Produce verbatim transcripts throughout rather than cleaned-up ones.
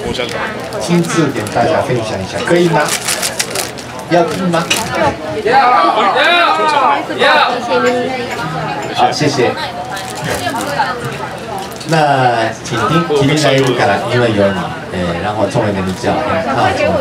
亲自跟大家分享一下，可以吗？要听吗？好，谢谢。那请听《君がいるから》，因为有你，哎，然后中文的名叫很靠近。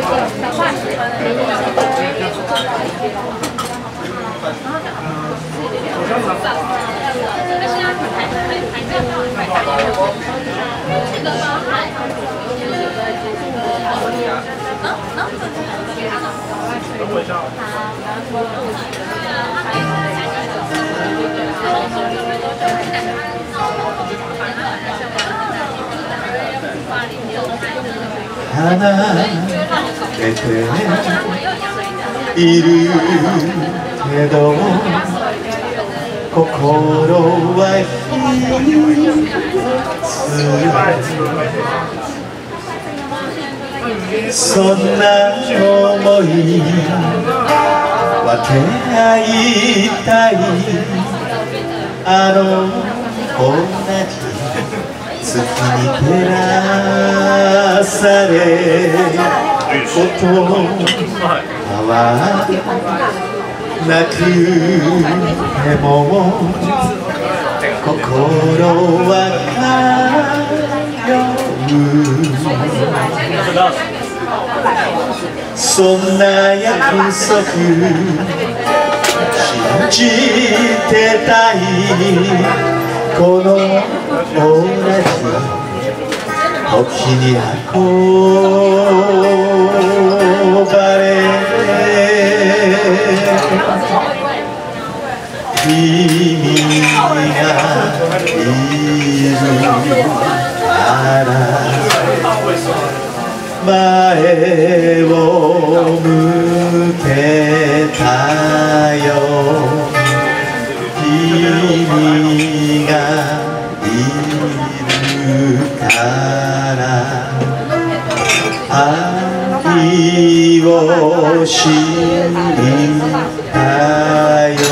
離れているけど心は一つそんな想い分け合いたいあの同じ月に照らされ言葉はなくても心は通うそんな約束信じてたいこの同じ時に運ばれ君がいるから前を向けたよ君がいるから愛を知ったよ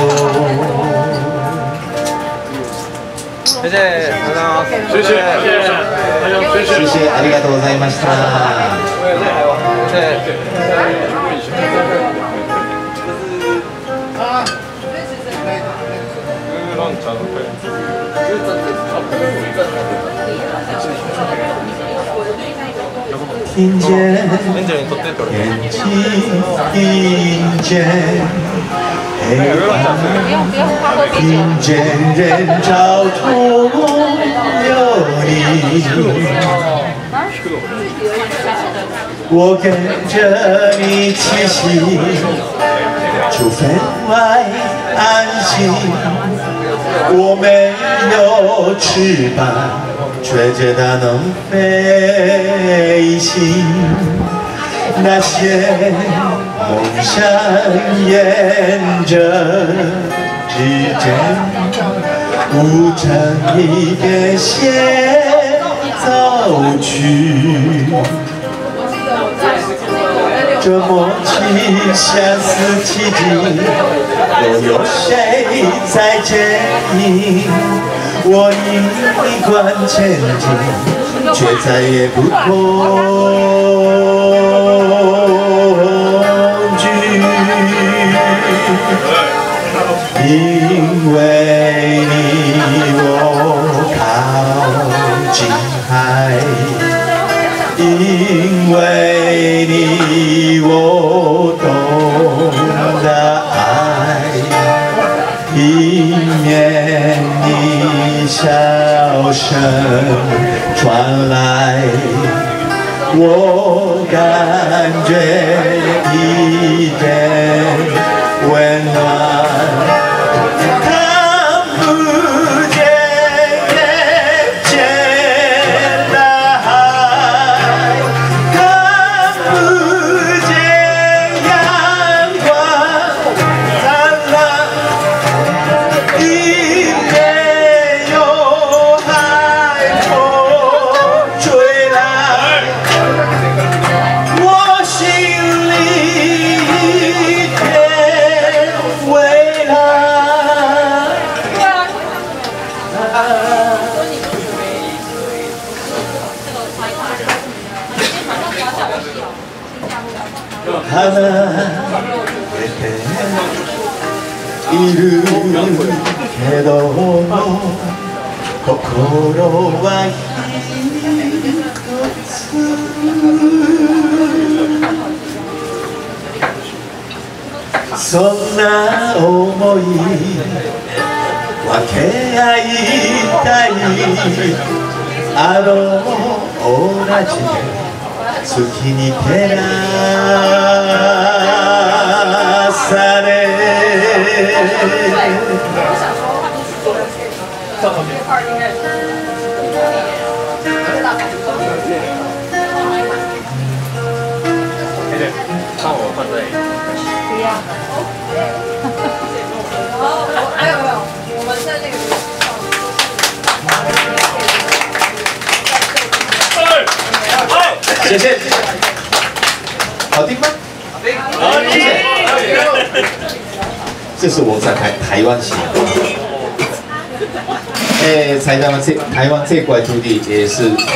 谢谢，谢谢， 谢谢，ありがとうございました。 谢谢。 听见，眼睛听见，黑暗，听见人潮中有你，我跟着你气息，就分外安心。我没有翅膀。却觉得能飞行，那些梦想沿着指针无成一个线走去，这默契相似奇迹，又有谁在牵引？我一贯前进，却再也不恐惧，因为你我靠近海，因为你我懂得爱，一面你笑声传来，我感觉一点温暖。看不见眼前的海，看不见阳光灿烂，一面有海风吹来，我心里一片未来。 離れているけども心は一つそんな想い分け合いたいあの同じ月に照らされ帮我放这里。 不要。没有没有，我们在那个。 谢谢，好听吗？ 好听，好听。 这是我在台台湾写的。诶，台湾这台湾这块土地也是。